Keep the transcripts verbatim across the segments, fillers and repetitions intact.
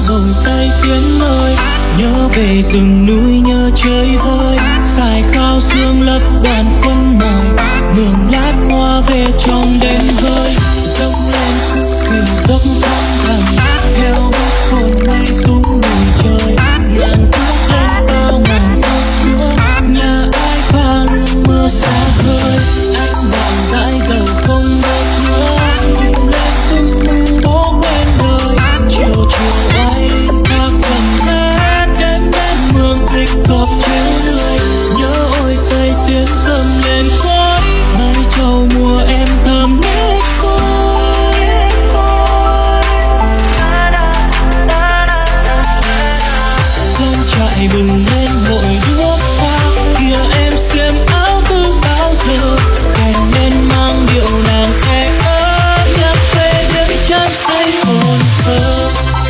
rồi tay tiến ơi, nhớ về rừng núi nhớ chơi vơi, xài khao sương lấp đoàn quân mỏi, mường lát hoa về trong đêm vơi, dốc lên thuyền dốc thăm thẳm theo hồn mây xuống bầu trời, ngàn thước lên bao ngàn thước xuống, nhà ai pha luôn mưa xa khơi, anh bạn dãi dầu không đốt nữa, cùng lên sương mù bó quen đời, chiều chiều ai lên thác gần thế, đêm đến mường thích cọp chéo lưới, nhớ ôi tay tiếng cầm lên khói, mai trầu mùa em thầm nước khói, lên trại bừng lên vội đuốc hoa, kìa em xiêm áo từ bao giờ, khen nên mang điệu nàng e ớ, nhắc về đêm chân say hồn thơ.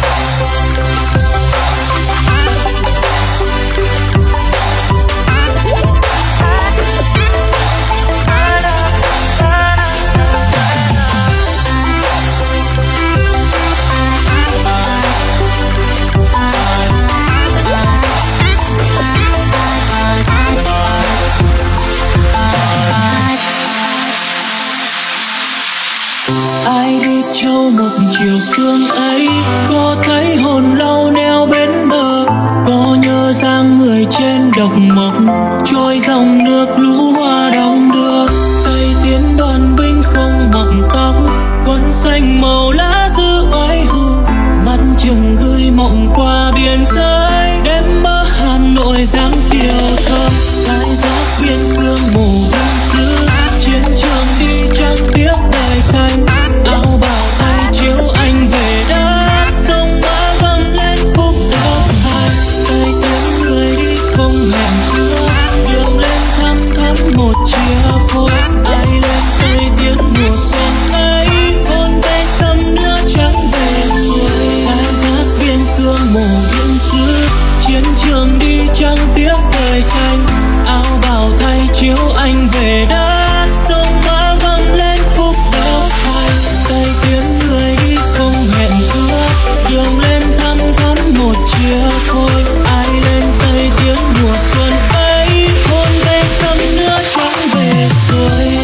Ai đi châu một chiều sương ấy, có thấy hồn lâu neo bên bờ, có nhớ dáng người trên độc mộc, trôi dòng nước lũ hoa đong đưa, tay tiến đoàn binh không mặc tóc, quân xanh màu lá giữ oai hùng, mắt chừng gửi mộng qua biên giới, đêm mơ Hà Nội dáng kiều thơm, lại giáp biên cương mù vinh dữ, chiến trường đi chẳng tiếc đời xanh, áo bào tay chiếu anh về đất, sông mã gầm lên khúc đốc hai, tay tiếng người đi không hẹn ước, đường lên thăm thắm một chia phôi, ai lên tay tiếng mùa xuân ấy, hôn tay sông nước trắng về xuôi, ai giáp biên cương mồ vinh dữ, chiến trường đi chẳng tiếc đời xanh, áo bào thay chiếu anh về đất, sông mã gầm lên khúc đốc hai, tay tiếng người đi không hẹn ước, đường lên thăm thắm một chia phôi, ai lên tay tiếng mùa xuân ấy, hôn tay sông nước trắng về xuôi.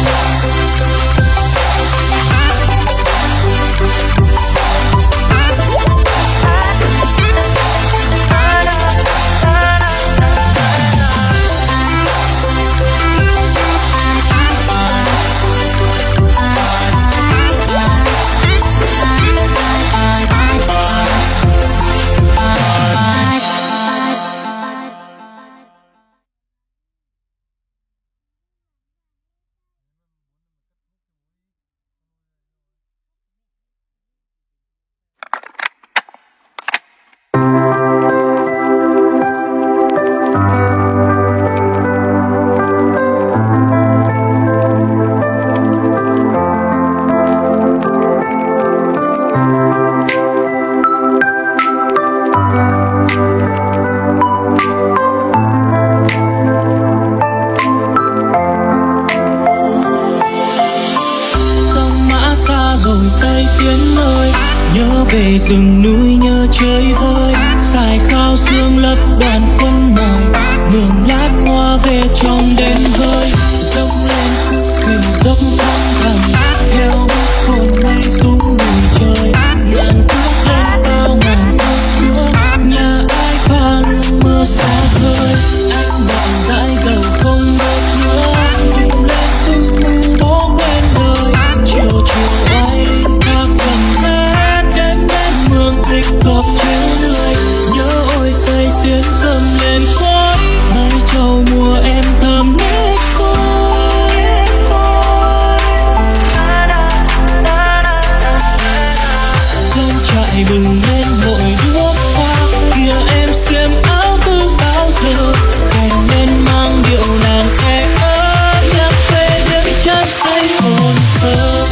Về rừng núi nhớ chơi vơi, xài khao sương lấp đoàn quân mỏi, mường lát hoa về trong đêm vơi, dốc lên thuyền dốc thăm thẳm theo hồn mây xuống bầu trời, ngàn thước lên bao ngàn thước xuống, nhà ai pha luôn mưa xa khơi, anh bạn dãi dầu không đốt nữa, cùng lên sương mù bó quen đời, chiều chiều ai lên thác gần thế, thích cọp chéo lưới, nhớ ôi tay tiếng cầm lên khói, mai trầu mùa em thầm nước khói, lên trại bừng lên vội đuốc hoa, kìa em xiêm áo từ bao giờ, khen nên mang điệu nàng e ớ, nhắc về đêm chân say hồn thơ.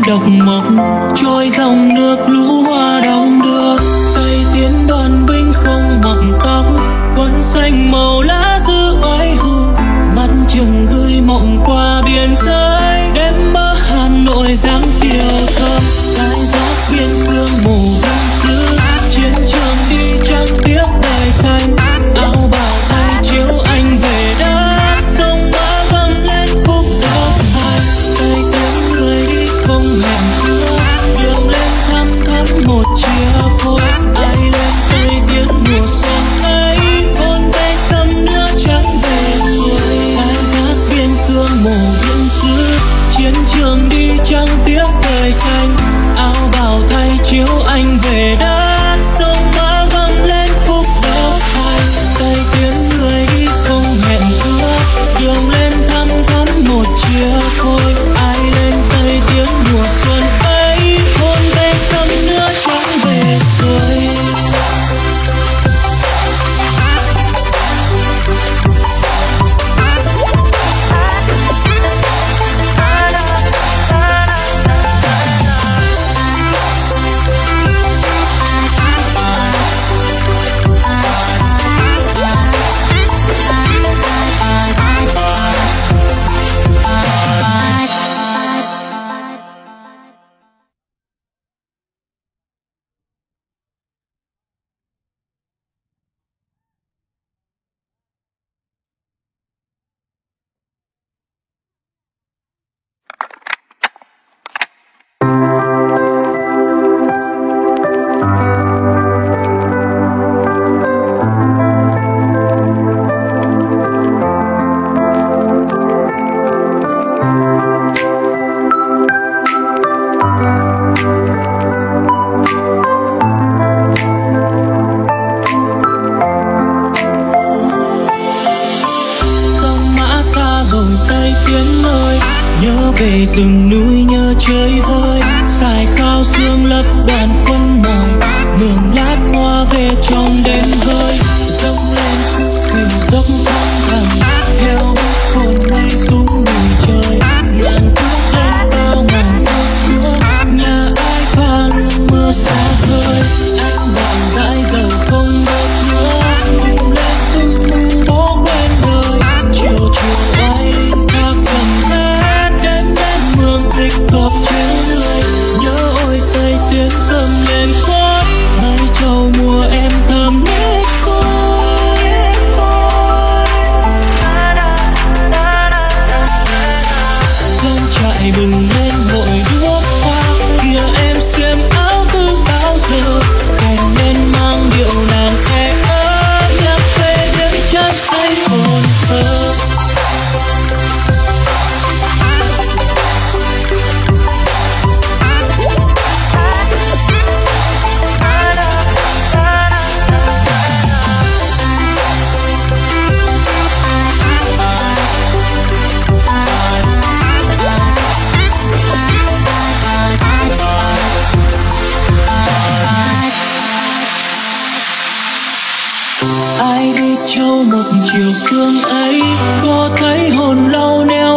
độc mộc, trôi dòng nước lũ hoa đong đưa. Tây tiến đoàn binh không mặc tóc, quân xanh màu lá giữ oai hùng, mắt chừng gửi mộng qua biên giới đến bờ Hà Nội dáng kiều thơm. Cái gió biên cương mù vang xứ, chiến trường đi chẳng tiếc đời xanh, áo bào thay chiếu anh về đất sông mã gầm lên khúc độc hành. Tây tiếng người đi không hẹn ước, đường lên thăm thắm một chia phôi. Ai lên Tây tiếng mùa xuân ấy, hôn tay sông nước trắng về xuôi. Ai giác biên cương mù biên xứ, chiến trường đi chẳng tiếc đời xanh, áo bào thay chiếu anh về đất sông mã gầm lên khúc độc hành. Tây tiếng người đi không hẹn ước, đường lên thăm thắm một chia phôi. Ai lên Tây tiếng mùa xuân ấy, hôn tay sông nước trắng về xuôi. Về rừng núi nhớ chơi vơi, xài khao xương lấp đoàn quân mỏi, mường lát hoa về trong đêm vơi. Dâng lên hình dốc thăng thẳng, theo hồn mây xuống bụi trời. Ngàn thước lên bao ngàn thước xuống, nhà ai pha luôn mưa xa khơi. Anh vàng dãi dầu không đốt nữa, cùng lên sương mù bó quen đời. Chiều chiều ai linh ta cầm thét đến đến mương thích cọp chéo lưới. Nhớ ôi Tây tiếng cầm lên khói, mai trầu mùa em thầm nít khói. Lên trại bừng lên vội đuốc hoa, kìa em xiêm áo từ bao giờ. Khen nên mang điệu nàng e ớt, nhắc về đêm chất say hồn thơ. Ai đi châu một chiều sương ấy, có thấy hồn lau neo